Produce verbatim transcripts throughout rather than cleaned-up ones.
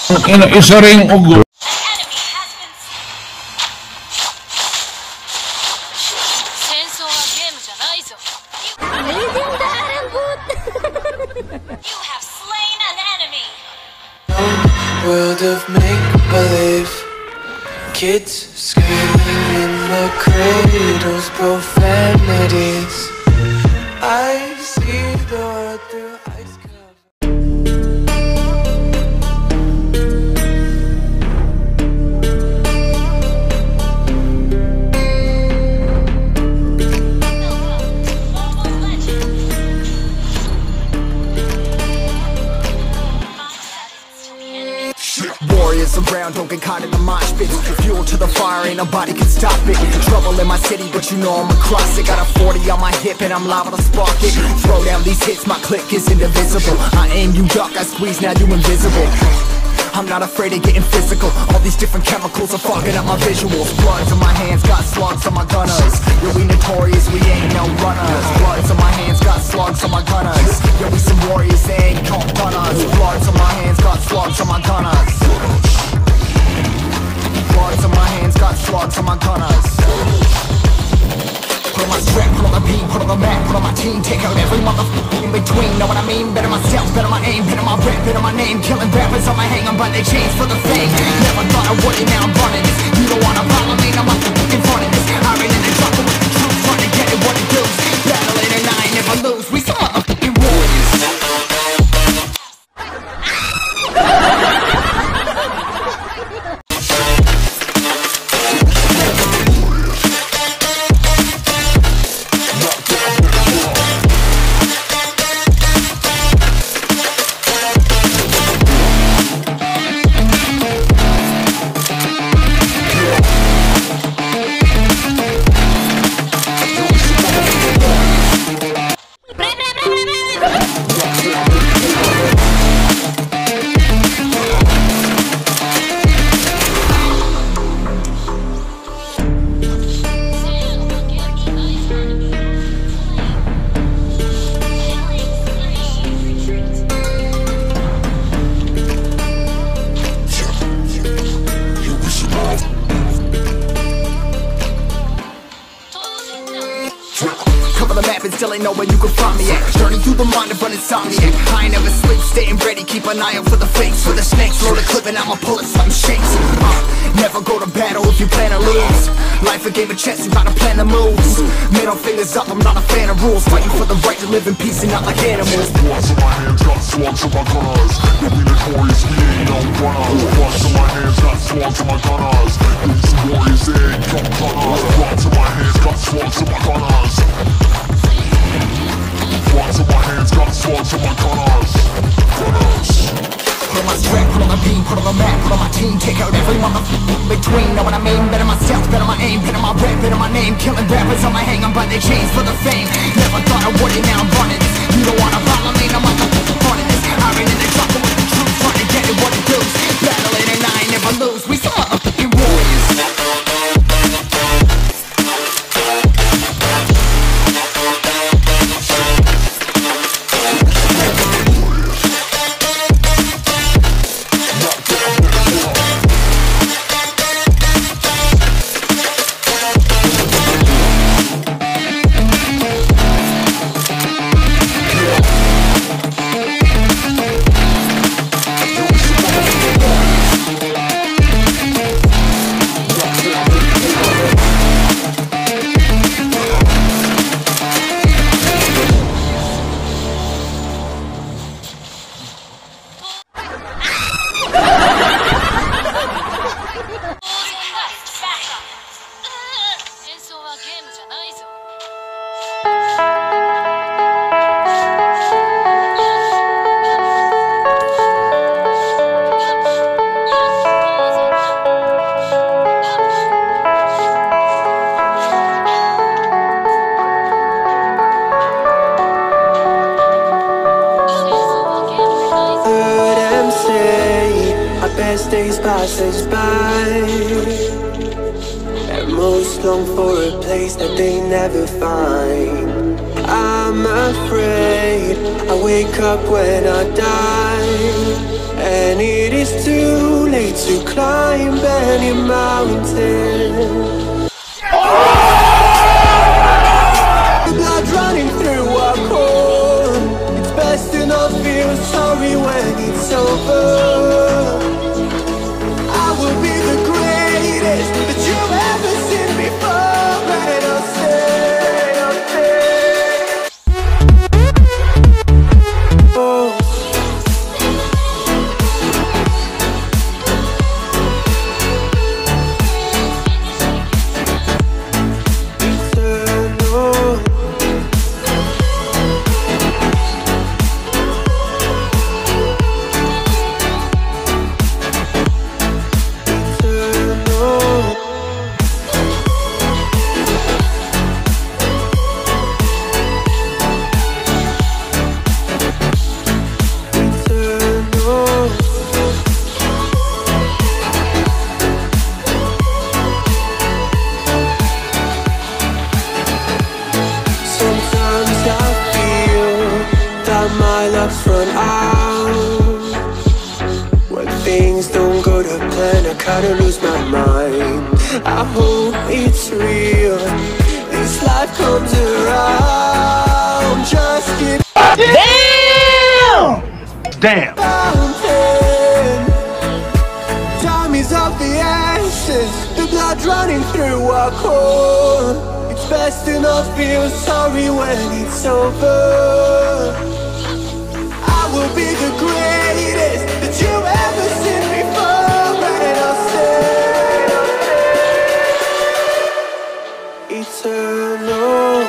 Ina isa ring ugo. World of make-believe, kids screaming in the cradles, profanities. I see the world through ice cover. Warriors around, don't get caught in the mosh pit. Fuel to the fire, ain't nobody can stop it. Trouble in my city, but you know I'm across it. Got a forty on my hip and I'm liable to spark it. Throw down these hits, my click is indivisible. I aim, you duck, I squeeze, now you invisible. I'm not afraid of getting physical. All these different chemicals are fogging up my visuals. Bloods on my hands, got slugs on my gunners. Yo, we notorious, we ain't no runners. Bloods on my hands, got slugs on my gunners. Yo, we some warriors, they ain't called runners. Bloods on my hands, got slugs on my gunners. Bloods on my hands, got slugs on my gunners. Put on my strap, put on the beat, put on the map, put on my team. Take out every motherfucker in between, know what I mean? Better myself, better my aim, better my rap, better my name. Killing rappers on my hang, I'm by their chains for the fame. Never thought I would it, now I'm running this. You don't wanna follow me, I'm up in front of this. I ran in the trouble with the truth, trying to get it what it does. Battling and I ain't never lose, we some motherfucking warriors. Still ain't know where you can find me at. Journey through the mind of an insomniac. I ain't never sleep, staying ready, keep an eye out for the fakes. For the snakes, roll the clip and I'ma pull it, something shakes. uh, Never go to battle if you plan to lose. Life a game of chess, you gotta plan the moves. Middle fingers up, I'm not a fan of rules. Fighting for the right to live in peace and not like animals. Bloods in my hands, got slugs in my gunners. Yo, we notorious, we ain't no runners. Bloods in my hands, got slugs in my gunners. Yo, we some warriors, they ain't no runners. Bloods in my hands, got slugs in my gunners. Bloods in my hands, got slugs in my gunners. Gunners. Put on my strap, put on the beam, put on the map, put on my team. Take out every motherfucker in between, know what I mean? Better myself, better my aim, better my rap, better my name. Killing rappers on my hang, I'm by their chains for the fame. Never thought I would it, now I'm running this. You don't wanna follow me, I'm up in front of this. I ran in the trouble with the truth, trying to get it what it does. Battling and I ain't never lose, we some motherfucking warriors. Best days passes by, and most long for a place that they never find. I'm afraid I wake up when I die, and it is too late to climb any mountain. The blood running through our core. It's best to not feel sorry when it's over. I will be the greatest that you've ever seen before, and I'll stay, I'll stay. Oh. My luck's run out. When things don't go to plan, I kinda lose my mind. I hope it's real, this life comes around. Just get Damn! Damn! mountain. Time is of the essence, the blood running through our core. It's best to not feel sorry when it's over. I will be the greatest that you've ever seen before, and I'll stay eternal.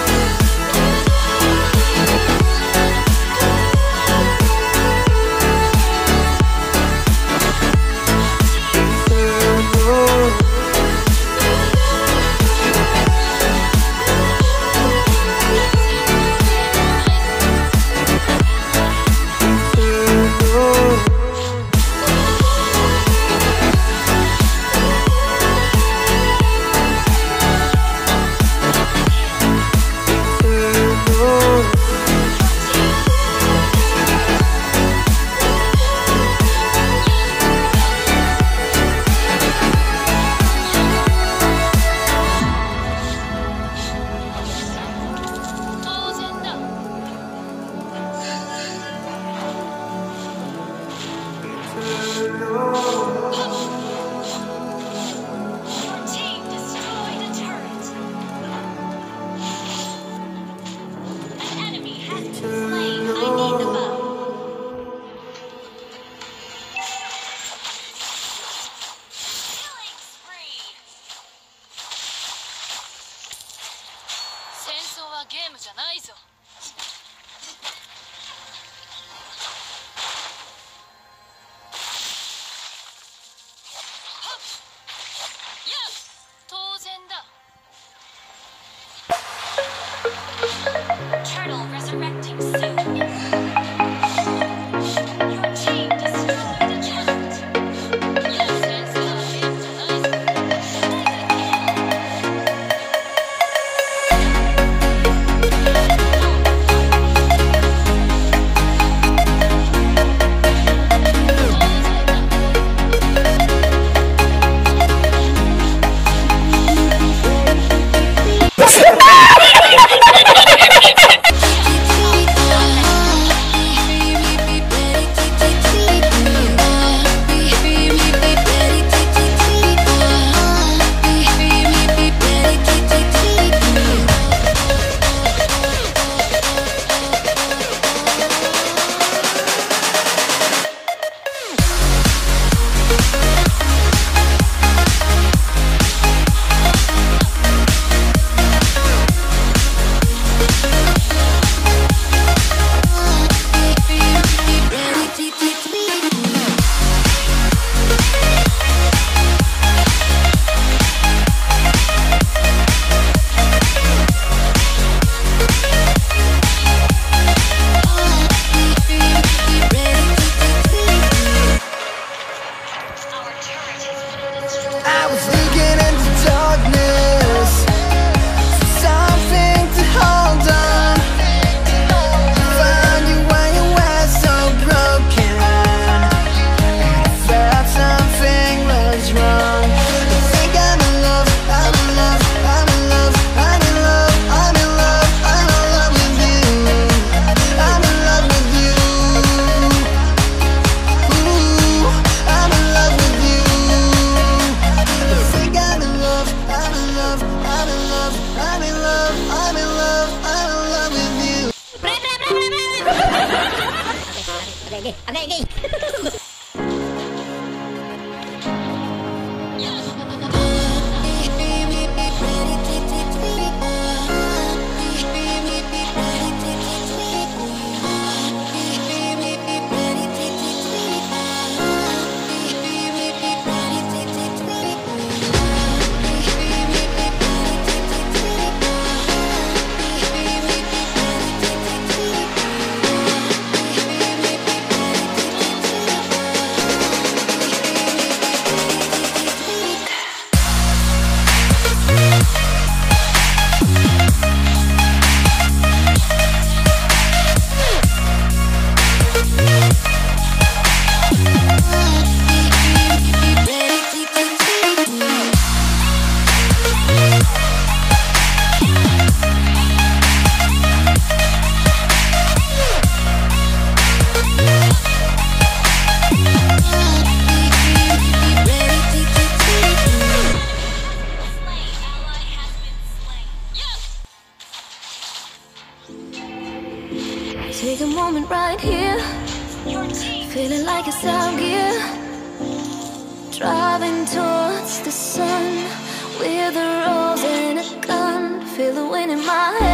Turtle resurrecting soon. Your team destroyed a turret. Yes, it's a game tonight. okay, okay, okay. Take a moment right here, feeling like it's out gear, driving towards the sun with a rose and a gun. Feel the wind in my hair.